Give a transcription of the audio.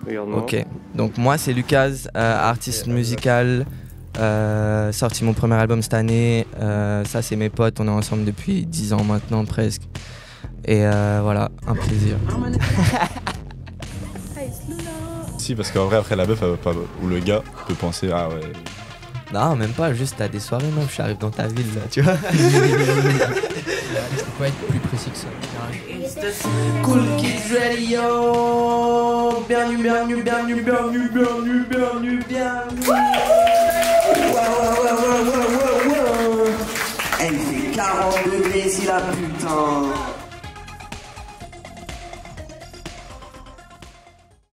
Regarde-moi. Ok, donc moi c'est Lucas, artiste musical, sorti mon premier album cette année, ça c'est mes potes, on est ensemble depuis 10 ans maintenant presque, et voilà, un plaisir. Si, parce qu'en vrai, après, la meuf, elle va pas, ou le gars peut penser, ah ouais. Non, même pas, juste t'as des soirées meuf, j'arrive dans ta ville là, tu vois. Je peux pas être plus précis que ça. Cool Kids Radio, bienvenue, bienvenue, bienvenue, bienvenue, bienvenue, bienvenue, bienvenue. Elle fait 40 degrés ici la putain.